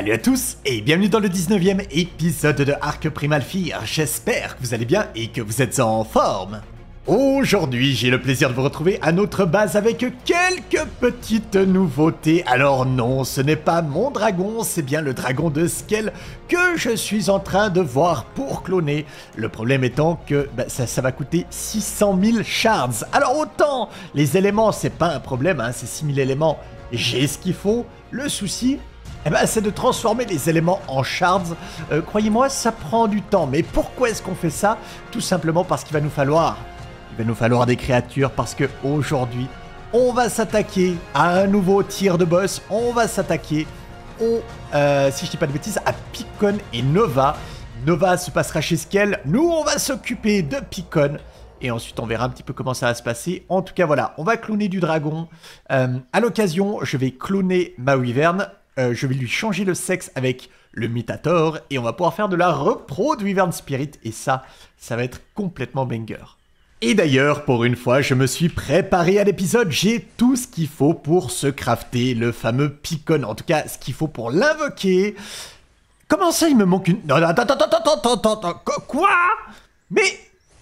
Salut à tous et bienvenue dans le 19e épisode de Arc Primal Fear. J'espère que vous allez bien et que vous êtes en forme. Aujourd'hui, j'ai le plaisir de vous retrouver à notre base avec quelques petites nouveautés. Alors non, ce n'est pas mon dragon, c'est bien le dragon de Skell que je suis en train de voir pour cloner. Le problème étant que ça va coûter 600 000 shards. Alors autant les éléments, c'est pas un problème, hein, c'est 6000 éléments, j'ai ce qu'il faut. Le souci, c'est de transformer les éléments en shards. Croyez-moi, ça prend du temps. Mais pourquoi est-ce qu'on fait ça? Tout simplement parce qu'il va nous falloir des créatures, parce que aujourd'hui, on va s'attaquer à un nouveau tir de boss. On va s'attaquer si je dis pas de bêtises, à Picon et Nova. Nova se passera chez Skell. Nous, on va s'occuper de Picon. Et ensuite, on verra un petit peu comment ça va se passer. En tout cas, voilà, on va cloner du dragon. À l'occasion, je vais cloner ma Wyvern. Je vais lui changer le sexe avec le Mutator. Et on va pouvoir faire de la repro de Wyvern Spirit. Et ça va être complètement banger. Et d'ailleurs, pour une fois, je me suis préparé à l'épisode. J'ai tout ce qu'il faut pour se crafter le fameux Picon. En tout cas, ce qu'il faut pour l'invoquer. Comment ça, il me manque une... Non, attends. Quoi? Mais...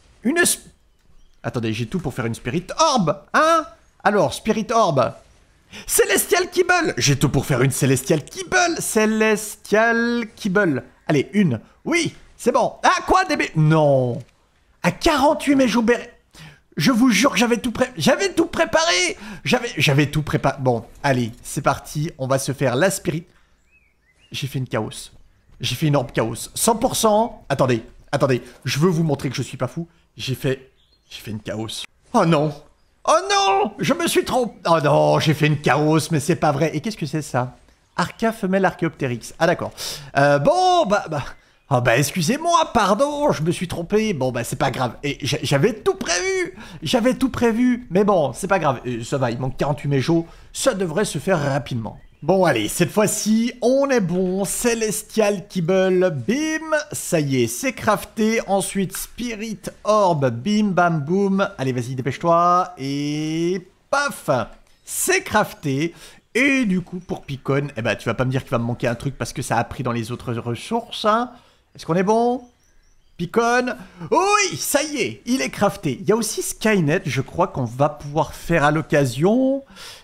Attendez, j'ai tout pour faire une Spirit Orb, hein? Alors, Spirit Orb. Celestial Kibble. J'ai tout pour faire une Celestial Kibble. Celestial Kibble. Allez, une. Oui, c'est bon. Ah, quoi, DB? Non. À 48 Méjoubéré. Je vous jure que j'avais tout préparé. J'avais tout préparé. Bon, allez, c'est parti. On va se faire la Spirit. J'ai fait une Chaos. J'ai fait une Orbe Chaos. 100%. Attendez. Je veux vous montrer que je suis pas fou. J'ai fait une Chaos. Oh non. Oh non. Je me suis trompé. Oh non, j'ai fait une Chaos, mais c'est pas vrai. Et qu'est-ce que c'est ça? Arca femelle Archéoptérix. Ah d'accord. Bon, oh excusez-moi, pardon, je me suis trompé. Bon, c'est pas grave. Et j'avais tout prévu. Mais bon, c'est pas grave. Ça va, il manque 48 méjos. Ça devrait se faire rapidement. Bon, allez, cette fois-ci, on est bon. Celestial Kibble, bim. Ça y est, c'est crafté. Ensuite, Spirit Orb, bim, bam, boum. Allez, vas-y, dépêche-toi. Et paf, c'est crafté. Et du coup, pour Picon, tu vas pas me dire qu'il va me manquer un truc parce que ça a pris dans les autres ressources, hein. Est-ce qu'on est bon? Picon. Oui, ça y est, il est crafté. Il y a aussi Skynet, je crois qu'on va pouvoir faire à l'occasion.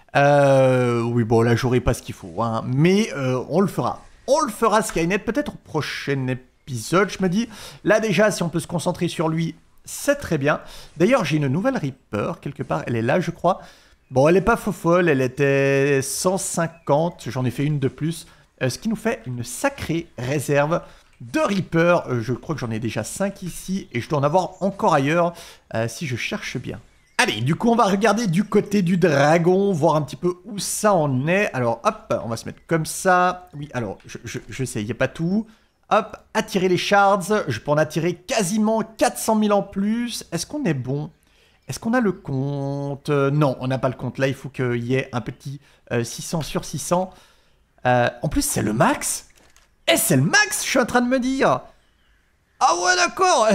Oui, bon, là, j'aurai pas ce qu'il faut, hein, mais on le fera. On le fera, Skynet, peut-être au prochain épisode, je me dis. Là, déjà, si on peut se concentrer sur lui, c'est très bien. D'ailleurs, j'ai une nouvelle Reaper, quelque part. Elle est là, je crois. Bon, elle est pas folle, elle était 150. J'en ai fait une de plus. Ce qui nous fait une sacrée réserve de Reaper. Je crois que j'en ai déjà 5 ici. Et je dois en avoir encore ailleurs, si je cherche bien. Allez, du coup, on va regarder du côté du dragon, voir un petit peu où ça en est. Alors, hop, on va se mettre comme ça. Oui, alors, je sais, il n'y a pas tout. Hop, attirer les shards. Je peux en attirer quasiment 400 000 en plus. Est-ce qu'on est bon? Est-ce qu'on a le compte? Non, on n'a pas le compte. Là, il faut qu'il y ait un petit 600 sur 600. En plus, c'est le max. Eh, c'est le max, je suis en train de me dire. Ah ouais, d'accord.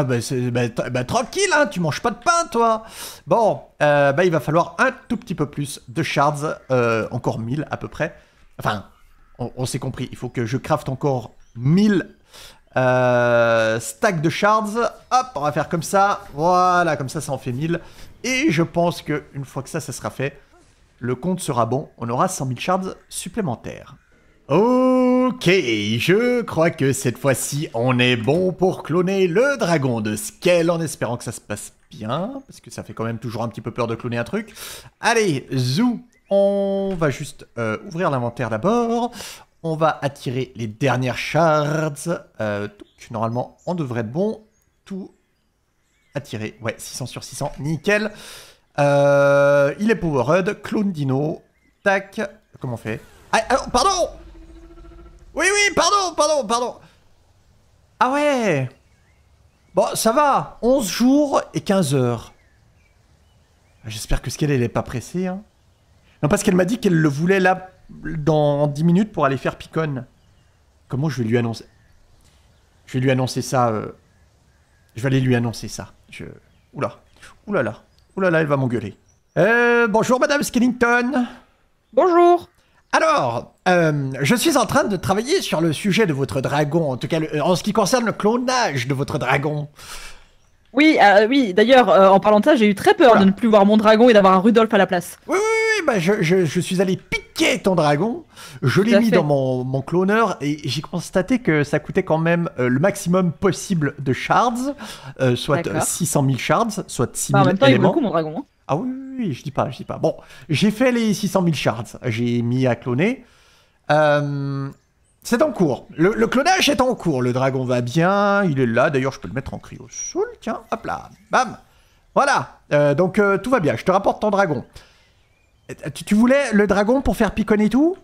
Tranquille, hein, tu manges pas de pain, toi. Bon, il va falloir un tout petit peu plus de shards. Encore 1000 à peu près. Enfin, on s'est compris. Il faut que je crafte encore 1000 stacks de shards. Hop, on va faire comme ça. Voilà, comme ça en fait 1000. Et je pense qu'une fois que ça sera fait, le compte sera bon. On aura 100 000 shards supplémentaires. Ok, je crois que cette fois-ci, on est bon pour cloner le dragon de Skell, en espérant que ça se passe bien, parce que ça fait quand même toujours un petit peu peur de cloner un truc. Allez, zou, on va juste ouvrir l'inventaire d'abord. On va attirer les dernières shards. Normalement, on devrait être bon. Tout attirer. Ouais, 600 sur 600, nickel. Il est powered, clone dino. Tac, comment on fait? Ah, pardon! Oui, pardon. Ah ouais. Bon, ça va. 11 jours et 15 heures. J'espère que Skell, elle est pas pressée, hein. Non, parce qu'elle m'a dit qu'elle le voulait là, dans 10 minutes pour aller faire Picon. Comment je vais lui annoncer? Je vais lui annoncer ça. Je vais aller lui annoncer ça. Oula, elle va m'engueuler. Bonjour, Madame Skellington. Bonjour. Alors, je suis en train de travailler sur le sujet de votre dragon, en tout cas en ce qui concerne le clonage de votre dragon. Oui, oui. D'ailleurs, en parlant de ça, j'ai eu très peur Voilà. de ne plus voir mon dragon et d'avoir un Rudolph à la place. Oui, oui, oui, bah je suis allé piquer ton dragon, je Tout l'ai à mis fait. dans mon cloneur et j'ai constaté que ça coûtait quand même le maximum possible de shards, soit D'accord. 600 000 shards, soit 6 Bah, en 000 même temps, il vaut le éléments. coup, mon dragon. Hein. Ah oui, oui, oui, je dis pas, je dis pas. Bon, j'ai fait les 600 000 shards, j'ai mis à cloner. C'est en cours. Le clonage est en cours. Le dragon va bien, il est là. D'ailleurs, je peux le mettre en cryo soul. Tiens, hop là, bam. Voilà. Donc tout va bien. Je te rapporte ton dragon. Tu voulais le dragon pour faire piconner tout?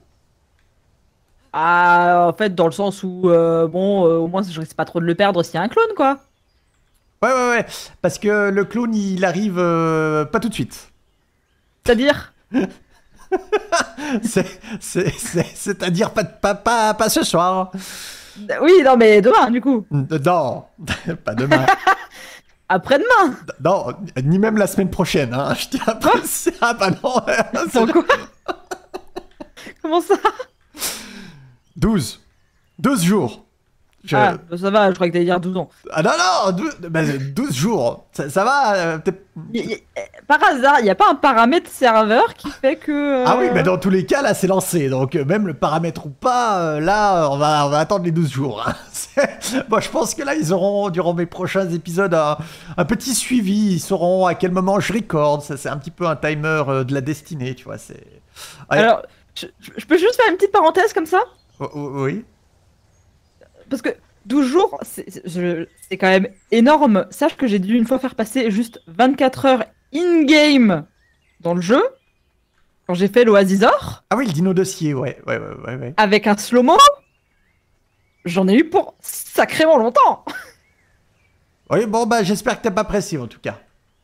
Ah, en fait, dans le sens où, bon, au moins, je risque pas trop de le perdre s'il y a un clone, quoi. Ouais, ouais, ouais. Parce que le clone, il arrive pas tout de suite. C'est-à-dire, C'est-à-dire pas ce soir. oui, non, mais demain, du coup. Non, pas demain. Après-demain. Non, ni même la semaine prochaine. Hein. Je tiens à préciser. Ah bah non. Sans quoi? Comment ça? 12. 12 jours. Ah, bah, ça va, je crois que t'allais dire 12 ans. Ah non, non, 12 jours. Ça va Par hasard, il n'y a pas un paramètre serveur qui fait que... Ah oui, mais dans tous les cas, là, c'est lancé. Donc, même le paramètre ou pas, là, on va attendre les 12 jours. Hein. Bon, je pense que là, ils auront, durant mes prochains épisodes, un petit suivi. Ils sauront à quel moment je recorde. Ça, c'est un petit peu un timer de la destinée, tu vois. C'est... Ouais. Alors, je peux juste faire une petite parenthèse comme ça? Oui. Parce que 12 jours, c'est quand même énorme. Sache que j'ai dû une fois faire passer juste 24 heures in-game dans le jeu, quand j'ai fait l'Oasisor, Ah oui, le dino dossier, ouais. Ouais. avec un slow-mo. J'en ai eu pour sacrément longtemps. Oui, bon, bah, j'espère que t'es pas pressé, en tout cas.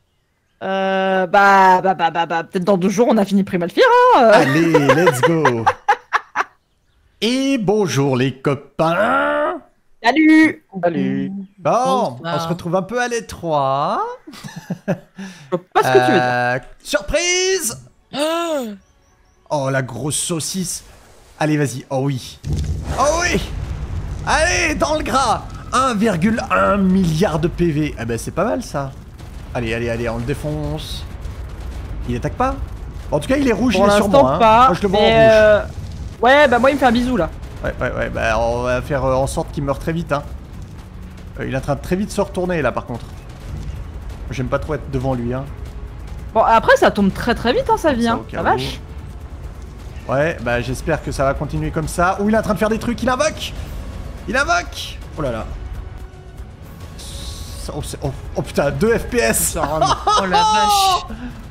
Peut-être dans 2 jours, on a fini Primalfir, hein. Allez, let's go. Et bonjour les copains. Salut. Salut. Bon, Bonsoir. on se retrouve un peu à l'étroit. Je vois pas ce que tu veux dire. Surprise. Ah Oh, la grosse saucisse. Allez, vas-y. Oh oui. Oh oui. Allez, dans le gras. 1,1 milliard de PV. Eh ben, c'est pas mal, ça. Allez, on le défonce. Il attaque pas? En tout cas, il est rouge, Pour il est sur l'instant, moi. Hein. pas. Moi, je le vois en mais, rouge. Ouais, bah moi, il me fait un bisou, là. Ouais, bah on va faire en sorte qu'il meure très vite, hein. Il est en train de très vite se retourner, là, par contre. J'aime pas trop être devant lui, hein. Bon, après, ça tombe très très vite, hein, ça Comme ça, vient. au cas La où. vache. Ouais, bah j'espère que ça va continuer comme ça. Ouh, il est en train de faire des trucs, il invoque. Oh là là. Oh putain, 2 FPS. Oh la vache.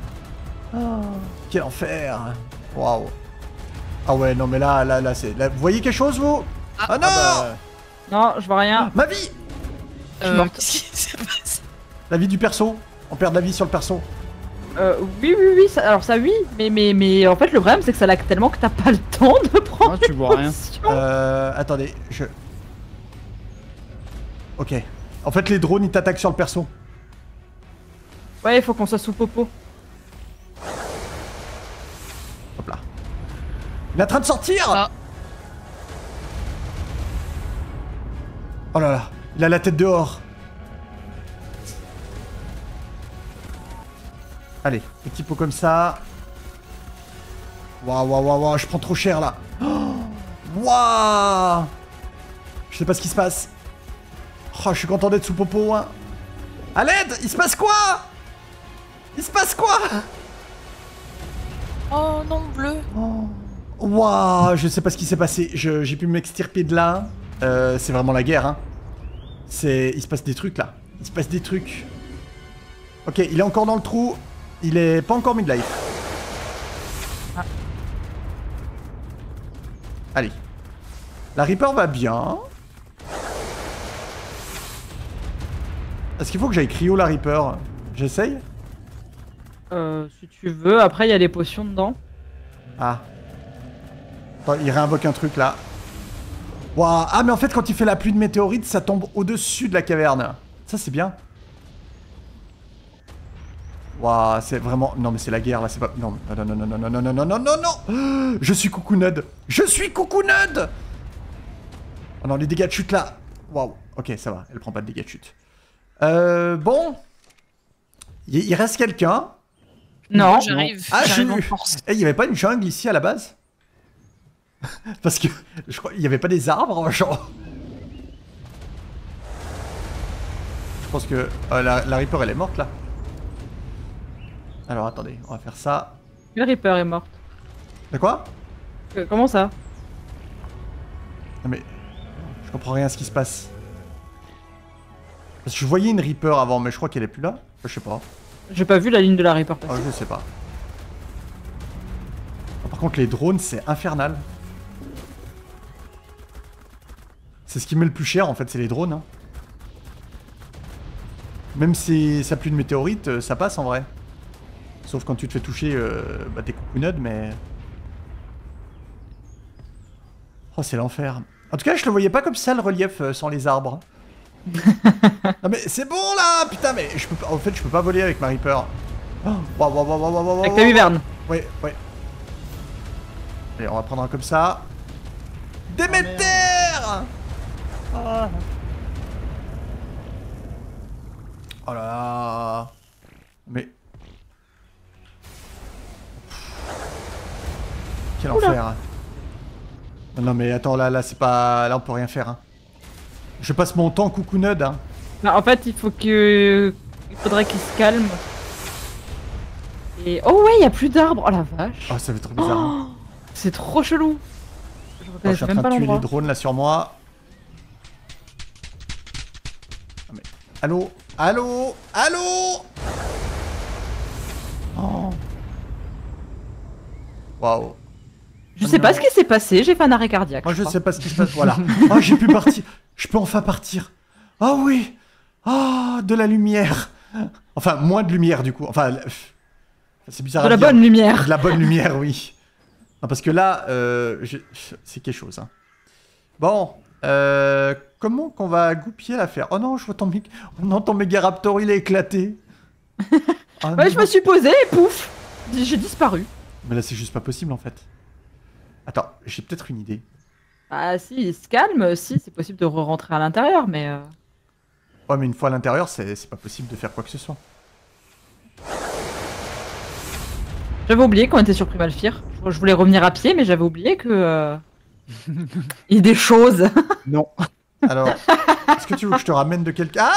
Quel enfer. Waouh. Ah ouais, non mais là, c'est... Là, vous voyez quelque chose, vous? Ah non. Non, je vois rien. Ma vie. morte. Qu'est-ce qui se passe? La vie du perso. On perd de la vie sur le perso. Oui, alors ça oui, mais en fait le problème c'est que ça lag tellement que t'as pas le temps de prendre Ah, tu vois rien. une potion. Attendez, Ok. En fait, les drones, ils t'attaquent sur le perso. Ouais, il faut qu'on soit sous popo. Hop là. Il est en train de sortir. Ah. Oh là là. Il a la tête dehors. Allez, petit pot comme ça. Waouh, je prends trop cher là. Waouh. Je sais pas ce qui se passe. Oh, je suis content d'être sous popo, hein. À l'aide, il se passe quoi? Oh non, bleu. Waouh, je sais pas ce qui s'est passé. J'ai pu m'extirper de là. C'est vraiment la guerre, hein. Il se passe des trucs là. Ok, il est encore dans le trou. Il est pas encore mid-life. Ah. Allez. La Reaper va bien. Est-ce qu'il faut que j'aille cryo la Reaper? J'essaye? Si tu veux, après il y a des potions dedans. Ah. Attends, il réinvoque un truc là. Waouh. Ah mais en fait quand il fait la pluie de météorites, ça tombe au-dessus de la caverne. Ça c'est bien. Waouh, c'est vraiment... Non, mais c'est la guerre, là, c'est pas... Non, non, non, non, non, non, non, non, non, non, non, non. Je suis Coucounud. Je suis Coucounud. Oh non, les dégâts de chute, là. Waouh. Ok, ça va, elle prend pas de dégâts de chute. Bon. Il reste quelqu'un. Non. J'arrive. Ah, J'arrive en je... force. Eh, il y avait pas une jungle ici, à la base? Parce que... Je crois... Il y avait pas des arbres, genre... Je pense que... la Reaper, elle est morte, là. Alors, attendez, on va faire ça. Le Reaper est morte. De quoi? Comment ça? Non mais... Je comprends rien à ce qui se passe. Parce que je voyais une Reaper avant, mais je crois qu'elle est plus là. Je sais pas. J'ai pas vu la ligne de la Reaper passer. Oh, je sais pas. Par contre, les drones, c'est infernal. C'est ce qui met le plus cher, en fait, c'est les drones. Hein. Même si ça pue de météorites, ça passe en vrai. Sauf quand tu te fais toucher, bah t'es coucounud, mais... Oh, c'est l'enfer. En tout cas, je le voyais pas comme ça, le relief, sans les arbres. Non mais c'est bon, là. Putain, mais je peux pas... En fait, je peux pas voler avec ma Reaper. Oh, waouh, waouh, waouh, waouh, waouh, Avec ta Wyvern. Ouais, ouais. Allez, on va prendre un comme ça. Déméter. Oh là là. Mais... Quel enfer. Non, non, mais attends, là c'est pas... Là, on peut rien faire. Hein. Je passe mon temps coucounud. Hein. Bah, en fait, il faudrait qu'il se calme. Et... Oh ouais, il y a plus d'arbres. Oh la vache. Oh, ça fait trop bizarre. Hein. C'est trop chelou. Je Oh, je reconnais suis en même train pas de tuer les l'endroit. drones là sur moi. Ah, mais... Allô? Allô? Allô? Oh. Waouh. Je sais pas ce qui s'est passé, j'ai fait un arrêt cardiaque. Moi je crois. sais pas ce qui se passe. Voilà. Oh, j'ai pu partir. Je peux enfin partir. Ah oui. Ah, de la lumière. Enfin, moins de lumière du coup. Enfin, c'est bizarre. De à la dire. bonne lumière. De la bonne lumière, oui. Non, parce que là, c'est quelque chose. Hein. Bon, comment qu'on va goupiller l'affaire? Oh non, je vois on entend Megaraptor, il est éclaté. Ah, Ouais, non. je me suis posée et pouf, j'ai disparu. Mais là, c'est juste pas possible en fait. Attends, j'ai peut-être une idée. Ah si, il se calme, si, c'est possible de re-rentrer à l'intérieur, mais... Ouais, mais une fois à l'intérieur, c'est pas possible de faire quoi que ce soit. J'avais oublié qu'on était sur Primalfir. Je voulais revenir à pied, mais j'avais oublié que... il y a des choses. Non. Alors, est-ce que tu veux que je te ramène de quelqu'un?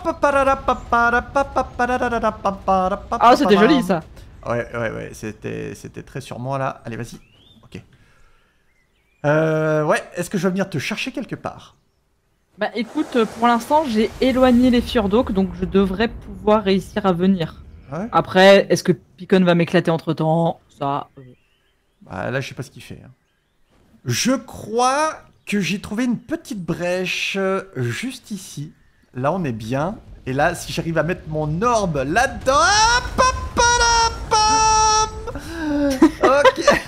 Ah, c'était joli ça. Ouais, c'était très sur moi là. Allez, vas-y. Ok. Ouais, est-ce que je vais venir te chercher quelque part? Bah écoute, pour l'instant, j'ai éloigné les Fjordoks, donc je devrais pouvoir réussir à venir. Ouais. Après, est-ce que Picon va m'éclater entre-temps? Ça... Bah, là, je sais pas ce qu'il fait. Hein. Je crois que j'ai trouvé une petite brèche juste ici. Là, on est bien. Et là, si j'arrive à mettre mon orbe là-dedans... Ah, ok.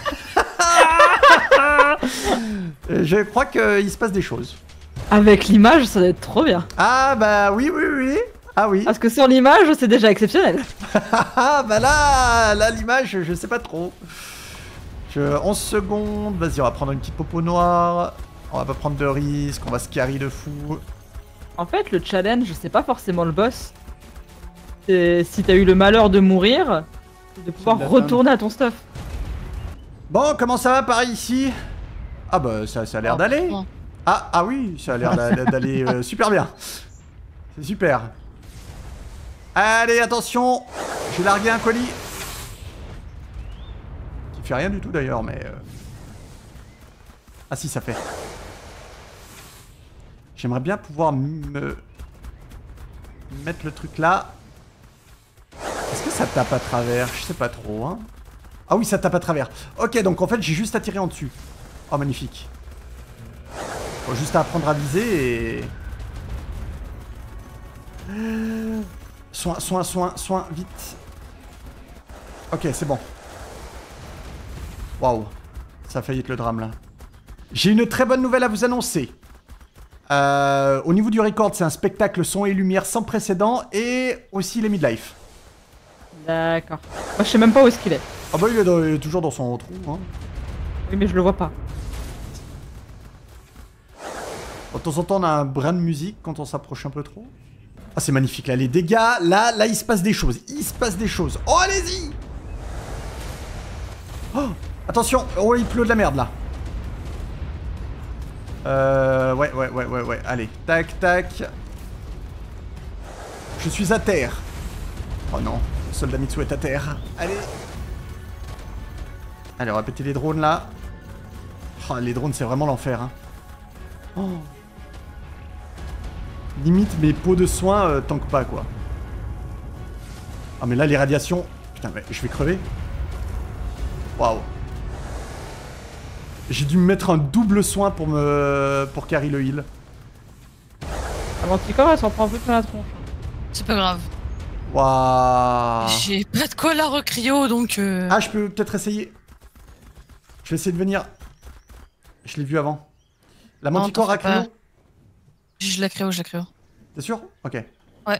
Je crois qu'il se passe des choses. Avec l'image, ça va être trop bien. Ah, bah oui. Ah oui. Parce que sans l'image, c'est déjà exceptionnel. Ah, bah là, l'image, je sais pas trop. 11 secondes. Vas-y, on va prendre une petite popo noire. On va pas prendre de risques. On va se carry de fou. En fait, le challenge, c'est pas forcément le boss. C'est si t'as eu le malheur de mourir, c'est de pouvoir de la retourner à ton stuff. Bon, comment ça va par ici? Ah bah ça a l'air d'aller. bon. Ah oui, ça a l'air d'aller super bien. C'est super. Allez, attention. J'ai largué un colis. Qui fait rien du tout d'ailleurs, mais... Ah si, ça fait. J'aimerais bien pouvoir me... mettre le truc là. Est-ce que ça tape à travers? Je sais pas trop, hein. Ah oui, ça tape à travers. Ok, donc en fait, j'ai juste à tirer en dessus. Oh, magnifique. Faut juste apprendre à viser et... Soin, vite. Ok, c'est bon. Waouh. Ça a failli être le drame, là. J'ai une très bonne nouvelle à vous annoncer. Au niveau du record, c'est un spectacle son et lumière sans précédent et aussi les midlife. D'accord. Moi, je sais même pas où est-ce qu'il est. Ah bah il est toujours dans son trou. Hein. Oui, mais je le vois pas. De temps en temps, on a un brin de musique quand on s'approche un peu trop. Ah, c'est magnifique, là, les dégâts. Là, il se passe des choses. Il se passe des choses. Oh, allez-y. Oh, attention. Oh, il pleut de la merde, là. Ouais. Allez, tac, tac. Je suis à terre. Oh non, le soldat Mitsu est à terre. Allez. Allez, on va péter les drones, là. Oh, les drones, c'est vraiment l'enfer, hein. Oh. Limite, mes pots de soins tankent pas, quoi. Ah, mais là, les radiations... Putain, mais je vais crever. Waouh. J'ai dû me mettre un double soin pour carry le heal. Ah, Manticore, elle s'en prend un peu plein la tronche. C'est pas grave. Waouh. J'ai pas de quoi la recrio, donc... Ah, je peux peut-être essayer. Je vais essayer de venir. Je l'ai vu avant. La Manticore t'en à fais pas. cryo. Je la créo. T'es sûr? Ok. Ouais.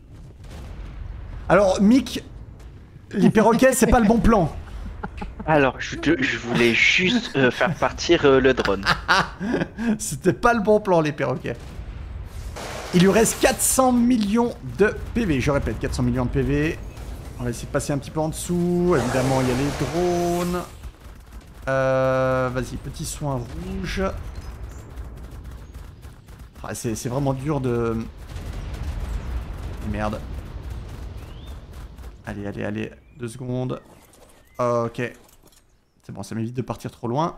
Alors, Mick, les perroquets, c'est pas le bon plan. Alors, je voulais juste faire partir le drone. C'était pas le bon plan, les perroquets. Il lui reste 400 millions de PV. Je répète, 400 millions de PV. On va essayer de passer un petit peu en dessous. Évidemment, il y a les drones. Vas-y, petit soin rouge. Ah, c'est vraiment dur de... Merde. Allez. 2 secondes. Ok. C'est bon, ça m'évite de partir trop loin.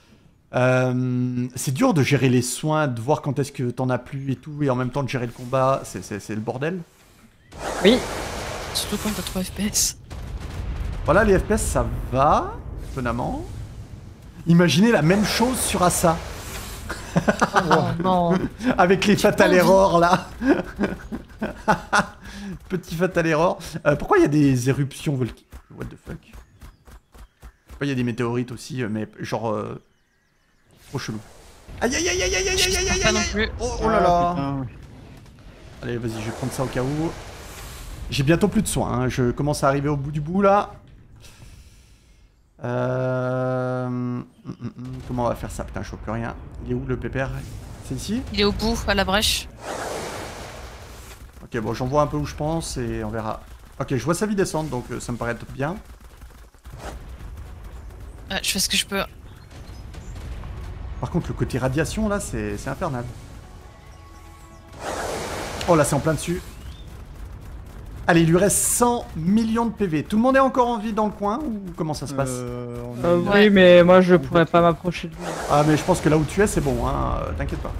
C'est dur de gérer les soins, de voir quand est-ce que t'en as plus et tout, et en même temps de gérer le combat. C'est le bordel. Oui. Surtout quand t'as 3 FPS. Voilà, les FPS, ça va. Étonnamment. Imaginez la même chose sur Assa. Oh non. Avec les fatal errors là. Petit fatal error. Pourquoi il y a des éruptions volcaniques? What the fuck? Il y a des météorites aussi, mais genre trop chelou. Aïe aïe aïe aïe aïe aïe aïe aïe aïe Pas non aïe. plus. Oh là là. Putain. Allez, vas-y, je vais prendre ça au cas où. J'ai bientôt plus de soins, hein. Je commence à arriver au bout du bout là. Comment on va faire ça? Putain, je vois plus rien. Il est où le pépère? C'est ici? Il est au bout, à la brèche. Ok, bon, j'en vois un peu où je pense et on verra. Ok, je vois sa vie descendre, donc ça me paraît être bien. Je fais ce que je peux. Par contre, le côté radiation, là, c'est infernal. Oh, là, c'est en plein dessus. Allez, il lui reste 100 millions de PV. Tout le monde est encore en vie dans le coin ou comment ça se passe? Oui, mais moi, je pourrais pas m'approcher de lui. Ah, mais je pense que là où tu es, c'est bon, hein. T'inquiète pas.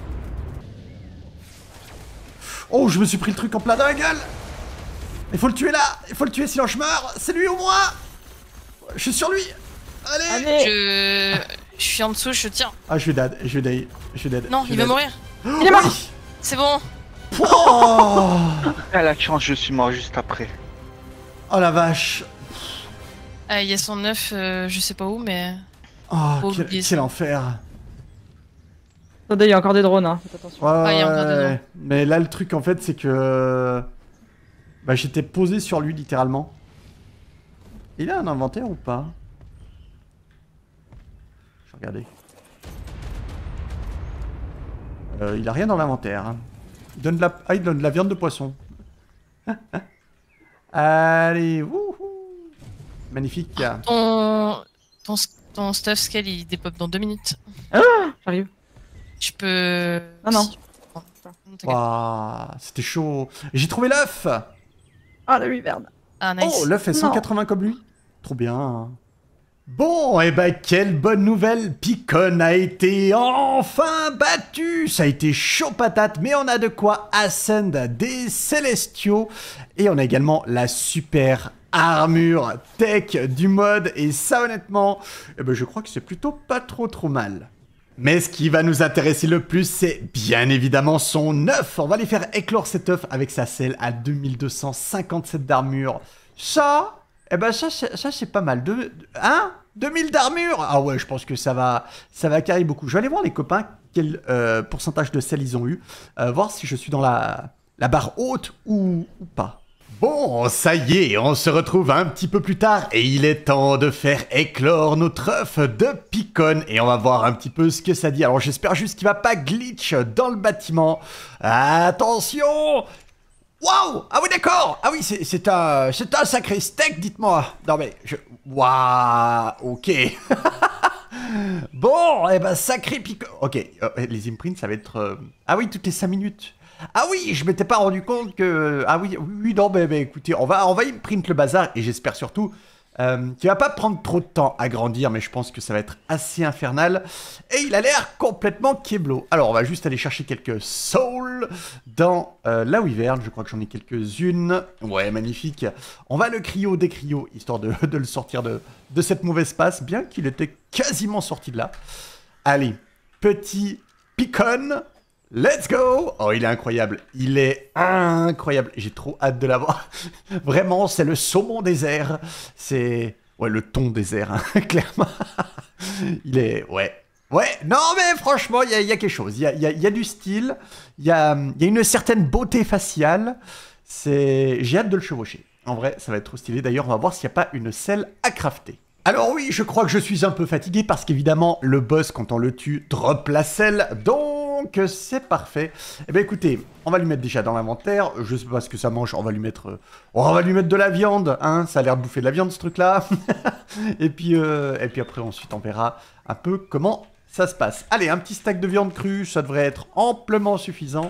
Oh, je me suis pris le truc en plein dans la gueule. Il faut le tuer là. Il faut le tuer sinon je meurs. C'est lui ou moi? Je suis sur lui. Allez. Allez. Je suis en dessous, je tiens. Ah, je vais dead. Non, il va mourir. Il est mort. C'est bon. Oh, À la chance, je suis mort juste après. oh la vache. Il y a son œuf, je sais pas où, mais... Oh, Faut quel, oublier quel ça. enfer. Attendez, il y a encore des drones, hein. Faites attention. Ouais, il y a encore des drones. Mais là, le truc, en fait, c'est que... Bah, j'étais posé sur lui, littéralement. Il a un inventaire ou pas? Je vais regarder. Il a rien dans l'inventaire. Il donne de la... Ah, il donne de la viande de poisson. Allez, wouhou. Magnifique. Ton stuff scale, il dépop dans 2 minutes. J'arrive. Je peux... Non. Si. Bon, t'inquiète. Waouh, c'était chaud. J'ai trouvé l'œuf. Ah, la merde. Ah, nice. Oh, l'œuf fait 180 comme lui. Trop bien. Bon, et ben quelle bonne nouvelle. Picon a été enfin battu. Ça a été chaud patate, mais on a de quoi ascend des Célestiaux. Et on a également la super armure tech du mode. Et ça, honnêtement, eh ben, je crois que c'est plutôt pas trop mal. Mais ce qui va nous intéresser le plus, c'est bien évidemment son œuf. On va aller faire éclore cet œuf avec sa selle à 2257 d'armure. Ça, eh ben ça c'est pas mal. 2000 d'armure. Ah ouais, je pense que ça va carry beaucoup. Je vais aller voir les copains quel pourcentage de selle ils ont eu. Voir si je suis dans la barre haute ou pas. Bon, ça y est, on se retrouve un petit peu plus tard et il est temps de faire éclore notre œuf de Picon et on va voir un petit peu ce que ça dit. Alors j'espère juste qu'il va pas glitch dans le bâtiment. Attention! Waouh! Ah oui d'accord! Ah oui, c'est un sacré steak, dites-moi. Non mais, waouh! Ok. Bon, eh ben sacré Picon. Ok, les imprints ça va être... Ah oui, toutes les 5 minutes. Ah oui, je m'étais pas rendu compte que... Ah oui, non, mais écoutez, on va imprint le bazar, et j'espère surtout qu'il va pas prendre trop de temps à grandir, mais je pense que ça va être assez infernal. Et il a l'air complètement keblo. Alors, on va juste aller chercher quelques souls dans la wyvern, je crois que j'en ai quelques-unes. Ouais, magnifique. On va le cryo des cryos, histoire de le sortir de cette mauvaise passe, bien qu'il était quasiment sorti de là. Allez, petit Picon. Let's go! Oh, il est incroyable. Il est incroyable. J'ai trop hâte de l'avoir. Vraiment, c'est le saumon désert. C'est... Ouais, le thon désert, hein, clairement. Il est... Ouais. Ouais, non, mais franchement, il y a quelque chose. Il y a du style. Il y a une certaine beauté faciale. J'ai hâte de le chevaucher. En vrai, ça va être trop stylé. D'ailleurs, on va voir s'il n'y a pas une selle à crafter. Alors oui, je crois que je suis un peu fatigué parce qu'évidemment, le boss, quand on le tue, drop la selle. Donc, c'est parfait. Eh bien, écoutez, on va lui mettre déjà dans l'inventaire. Je sais pas ce que ça mange. On va lui mettre de la viande. Hein, ça a l'air de bouffer de la viande, ce truc-là. et puis après, ensuite, on verra un peu comment ça se passe. Allez, un petit stack de viande crue, ça devrait être amplement suffisant.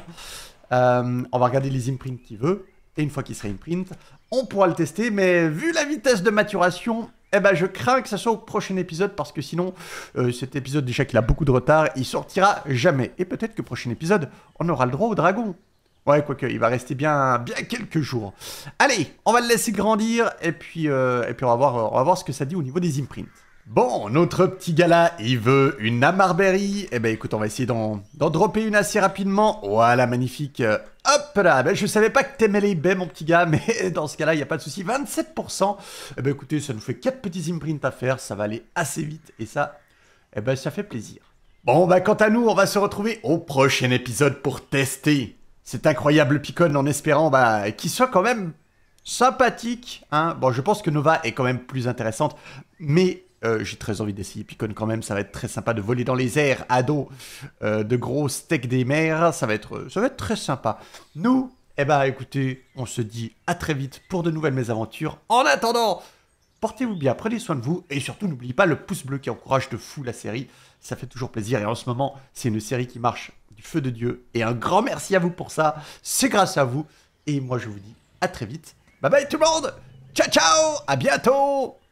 On va regarder les imprints qu'il veut. Et une fois qu'il sera imprint, on pourra le tester. Mais vu la vitesse de maturation... Eh ben, je crains que ça soit au prochain épisode parce que sinon, cet épisode déjà qu'il a beaucoup de retard, il sortira jamais. Et peut-être que prochain épisode, on aura le droit au dragon. Ouais, quoique, il va rester bien quelques jours. Allez, on va le laisser grandir et puis on va voir ce que ça dit au niveau des imprints. Bon, notre petit gars là, il veut une Amarberry. Eh ben écoute, on va essayer d'en dropper une assez rapidement. Voilà, magnifique. Hop là, ben, je savais pas que t'aimais les baies, mon petit gars, mais dans ce cas-là, il n'y a pas de souci. 27%. Eh ben écoutez, ça nous fait 4 petits imprints à faire. Ça va aller assez vite et ça, eh ben ça fait plaisir. Bon, bah quant à nous, on va se retrouver au prochain épisode pour tester cet incroyable Picon en espérant qu'il soit quand même sympathique. Hein. Bon, je pense que Nova est quand même plus intéressante, mais... j'ai très envie d'essayer Picon quand même, ça va être très sympa de voler dans les airs à dos de gros steaks des mers, ça va être très sympa. Nous, eh ben écoutez, on se dit à très vite pour de nouvelles mésaventures. En attendant, portez-vous bien, prenez soin de vous et surtout n'oubliez pas le pouce bleu qui encourage de fou la série, ça fait toujours plaisir et en ce moment, c'est une série qui marche du feu de Dieu et un grand merci à vous pour ça, c'est grâce à vous et moi je vous dis à très vite. Bye bye tout le monde, ciao ciao, à bientôt.